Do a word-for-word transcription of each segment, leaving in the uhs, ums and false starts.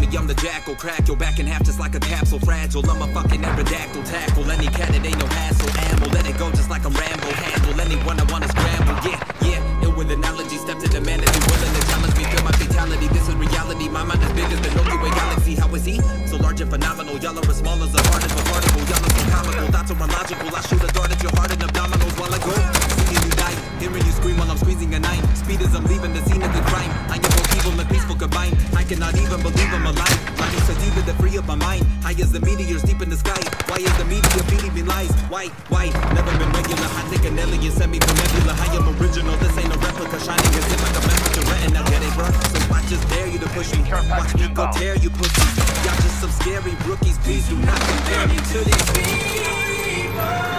me, I'm the jackal. Crack your back in half just like a capsule. Fragile, I'm a fucking aerodactyl. Tackle any cat, it ain't no hassle. Ammo, let it go just like a Rambo. Handle anyone I wanna scramble. Yeah, yeah, ill with analogy. Step to the man if you're willing to challenge me. Feel my fatality, this is reality. My mind is big as the Milky Way galaxy. How is he? So large and phenomenal. Y'all are as small as a heart is a particle. Y'all are so comical, thoughts are illogical. I shoot a dart at your heart and abdominals while I go. Seeing you die, hearing you scream while I'm squeezing a nine. Speed as I'm leaving the scene of the crime. I am both evil and peaceful combined. I cannot even believe I'm alive. Life so deep that free up my mind. High as the meteors deep in the sky. Why is the media feeding me lies? Why? Why? Never been regular. I think an alien sent me from nebula. I am original. This ain't a replica. Shining as if like a message to retina. Get it, bro? So I just dare you to push me. Watch me go tear you pussies. Y'all just some scary rookies. Please do not compare me to these people.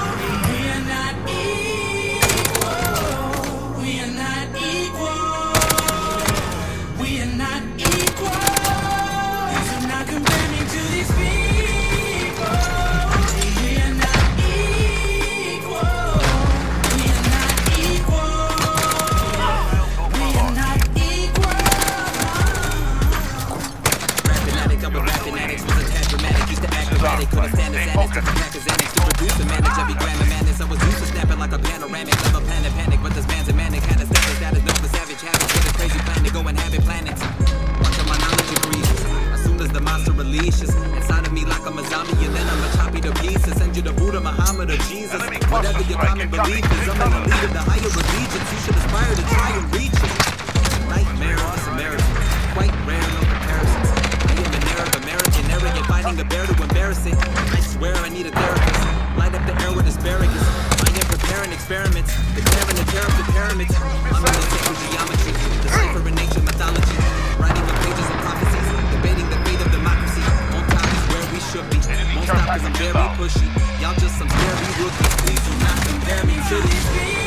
Couldn't stand the sadness, took a pack of Xanax to produce and manage every gram of madness. I was used to snapping like a panoramic, never planet panic, but this man's a manic. Had a status that is known for savage habits, with a crazy plan to go inhabit planets. Watch on my knowledge increases, as soon as the monster releases inside of me like I'm a zombie, and then I'ma chop you to pieces. Send you to Buddha, Muhammad, or Jesus. Whatever your common belief is, I'm in the lead of the higher allegiance. You should aspire to try and reach it. Nightmare of the Samaritan, quite rare, no comparisons. I am an Arab American, arrogant, fighting a bear to embarrass it. I swear I need a therapist. Light up the air with asparagus. I am preparing experiments, declaring the terror of the pyramids. I'm in the sacred geometry, deciphering ancient mythology, writing the pages of prophecies, debating the fate of democracy. On top is where we should be. Won't stop cause I'm very pushy. Y'all just some scary rookies. Please do not compare me to these people.